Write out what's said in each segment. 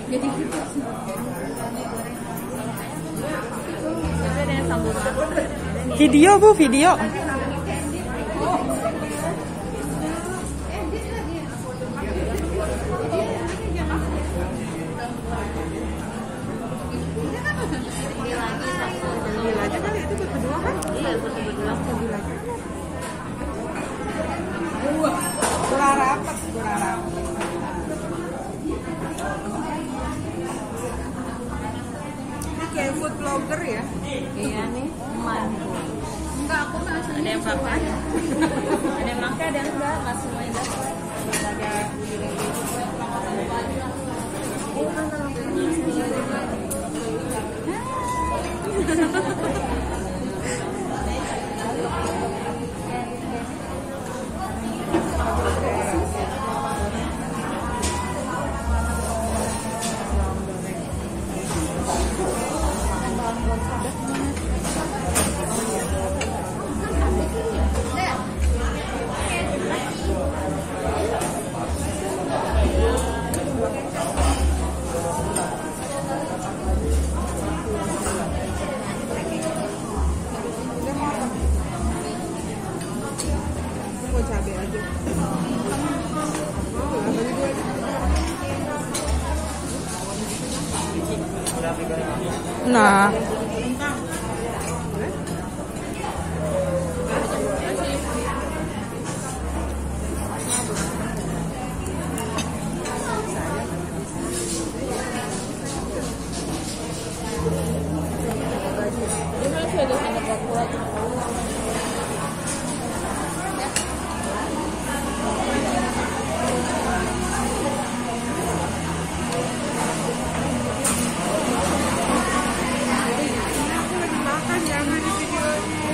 Jadi gitu. Ada yang sambal. Video Bu, video. Gula rapat, gula rapat. Ini kayak food vlogger ya? Iya nih, eman. Enggak, aku nggak asli. Ada yang pakai, ada yang pakai, ada yang enggak, nggak semuanya dapat. Ada Mau cabai aja. Nah, Makan jangan di video.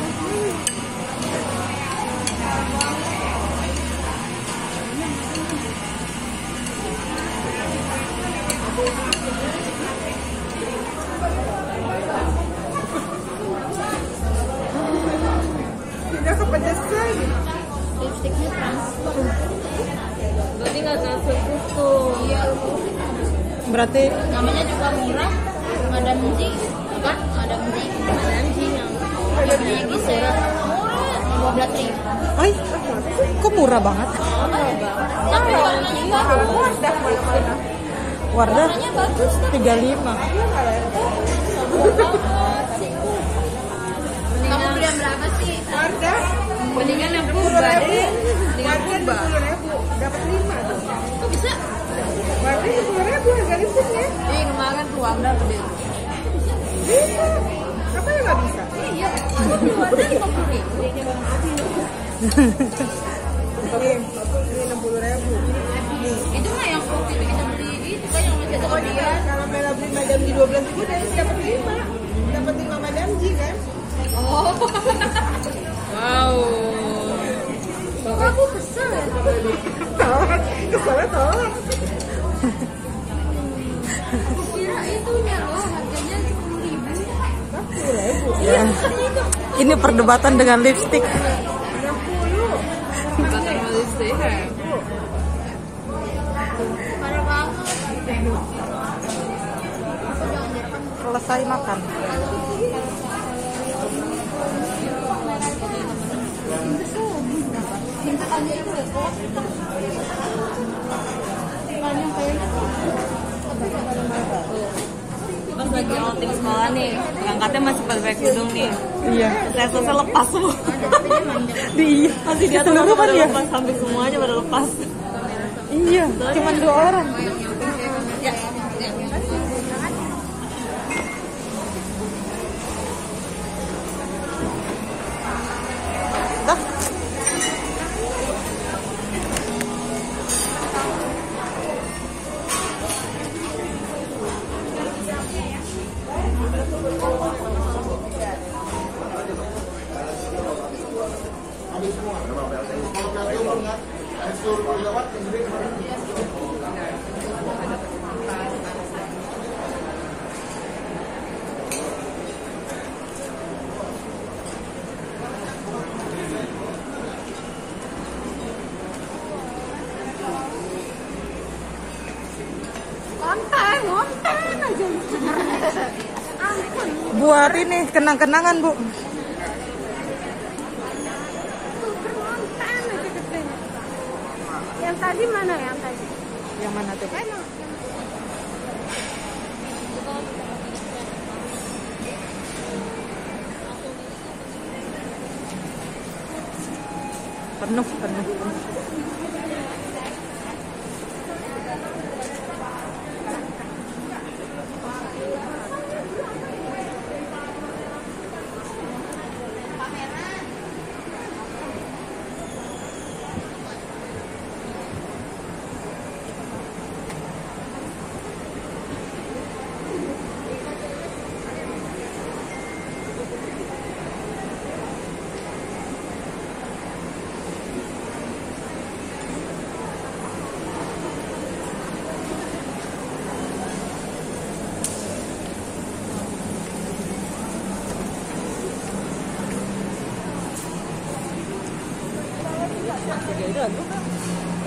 Tidak kepedesan. lipstiknya transfer. Berarti nggak transfer tuh. Iya. berarti Namanya juga murah. Madam G, kan? Madam G yang namanya Gisela. Murah, 12.000. ay, kok murah banget. Tapi warnanya bagus. Wardah Warnanya bagus. 35. Kamu beli yang berapa sih? Wardah Mendingan yang purba deh. Mendingan purba. 10.000, dapat 5 tuh. Kok bisa? Wardah 10.000 harga lipstiknya. Ih, kemarin tuh Wanda gede. Bisa. Apa yang nggak bisa? Iya, aku beli Wanda 50.000. Ini 60.000. Itu mah yang waktu itu kita beli itu kan yang masih ada kelebihan. Kalau Mela beli Madam G 12.000 dan dapat 5. Dapat 5 Madam G kan? Oh. Wow. Kok aku kesel ya? Tolak, kesalnya tolak. Aku kira itunya loh, harganya 10.000. 10.000. Ya. Ini perdebatan dengan lipstik. 60. Batang listrik ya. Parah banget. Selesai makan. Pas lagi outing sekolah nih, berangkatnya masih pakai kerudung nih. Iya. Selesai lepas semua. Iya. Masih di atas Keseluruhan pada ya? lepas, sampai semuanya pada lepas. Iya. Cuma 2 orang. Ya. Dah. Konten aja. Ampun. Buat ini kenang-kenangan, Bu. Konten aja katanya. Yang tadi mana yang tadi? Yang mana tuh? Penuh. Jadi